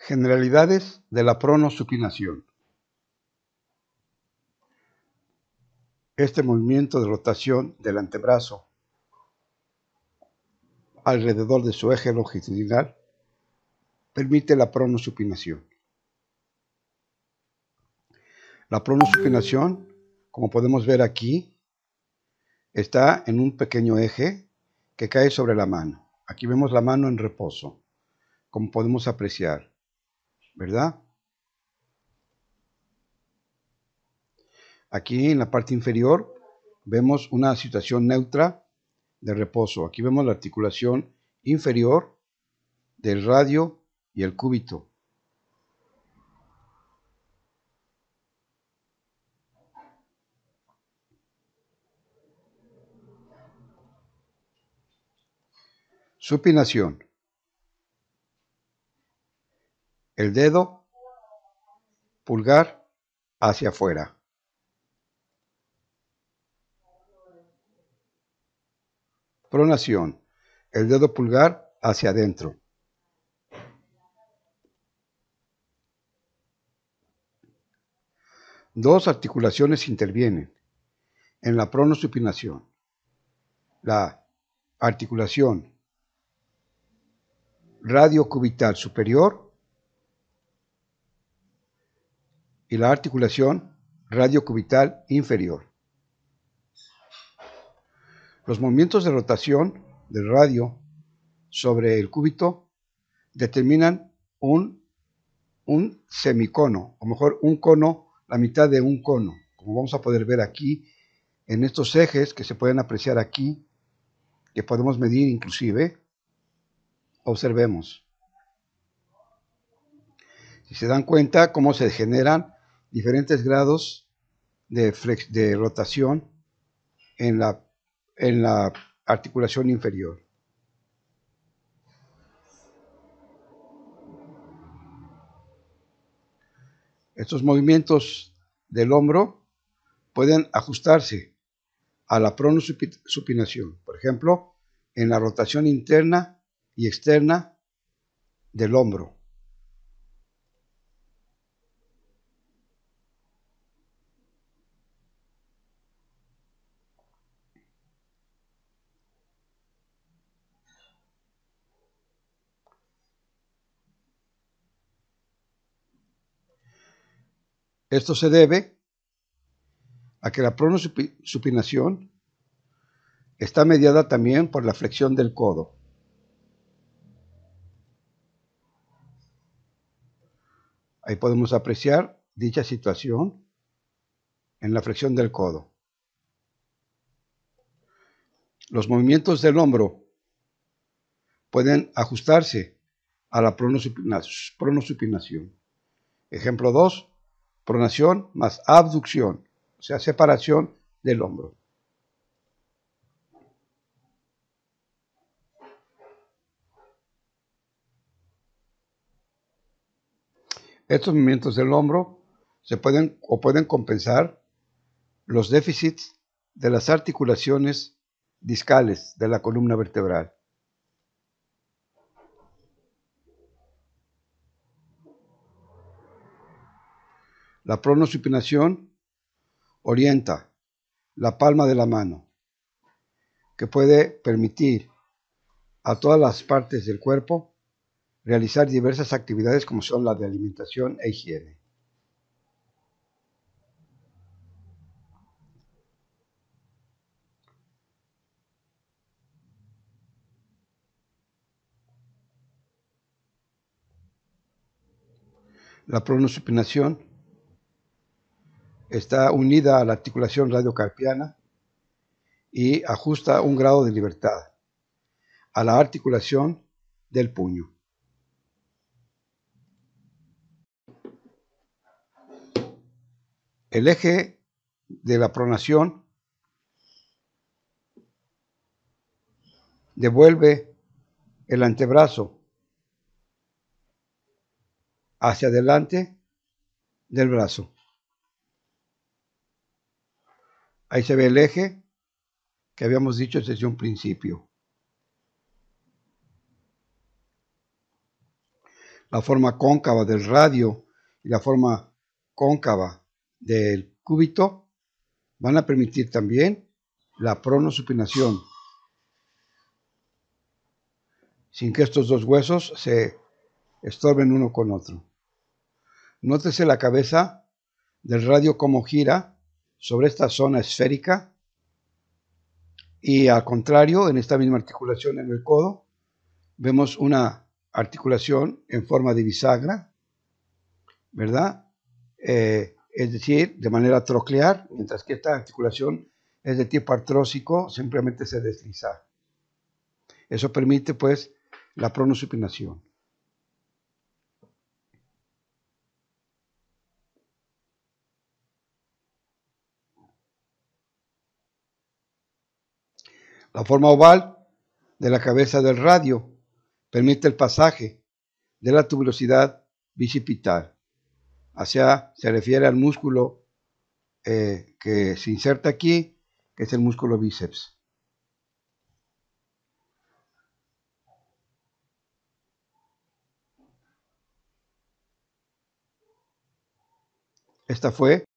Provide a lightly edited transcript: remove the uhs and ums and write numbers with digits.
Generalidades de la pronosupinación. Este movimiento de rotación del antebrazo alrededor de su eje longitudinal permite la pronosupinación. La pronosupinación, como podemos ver aquí, está en un pequeño eje que cae sobre la mano. Aquí vemos la mano en reposo, como podemos apreciar, ¿verdad? Aquí en la parte inferior vemos una situación neutra de reposo. Aquí vemos la articulación inferior del radio y el cúbito. Supinación. El dedo pulgar hacia afuera. Pronación. El dedo pulgar hacia adentro. Dos articulaciones intervienen en la pronosupinación. La articulación radiocubital superior y la articulación radiocubital inferior. Los movimientos de rotación del radio sobre el cúbito determinan un semicono, o mejor un cono, la mitad de un cono, como vamos a poder ver aquí en estos ejes que se pueden apreciar aquí, que podemos medir inclusive. Observemos. Si se dan cuenta cómo se generan diferentes grados de rotación en la articulación inferior. Estos movimientos del hombro pueden ajustarse a la pronosupinación, por ejemplo, en la rotación interna y externa del hombro. Esto se debe a que la pronosupinación está mediada también por la flexión del codo. Ahí podemos apreciar dicha situación en la flexión del codo. Los movimientos del hombro pueden ajustarse a la pronosupinación. Ejemplo 2, pronación más abducción, o sea, separación del hombro. Estos movimientos del hombro pueden compensar los déficits de las articulaciones discales de la columna vertebral. La pronosupinación orienta la palma de la mano, que puede permitir a todas las partes del cuerpo realizar diversas actividades como son la de alimentación e higiene. La pronosupinación está unida a la articulación radiocarpiana y ajusta un grado de libertad a la articulación del puño. El eje de la pronación devuelve el antebrazo hacia adelante del brazo. Ahí se ve el eje que habíamos dicho desde un principio. la forma cóncava del radio y la forma cóncava del cúbito van a permitir también la pronosupinación, sin que estos dos huesos se estorben uno con otro. Nótese la cabeza del radio como gira sobre esta zona esférica y al contrario, en esta misma articulación en el codo, vemos una articulación en forma de bisagra, ¿verdad? Es decir, de manera troclear, mientras que esta articulación es de tipo artrósico, simplemente se desliza. Eso permite, pues, la pronosupinación. La forma oval de la cabeza del radio permite el pasaje de la tuberosidad bicipital. O sea, se refiere al músculo que se inserta aquí, que es el músculo bíceps. Esta fue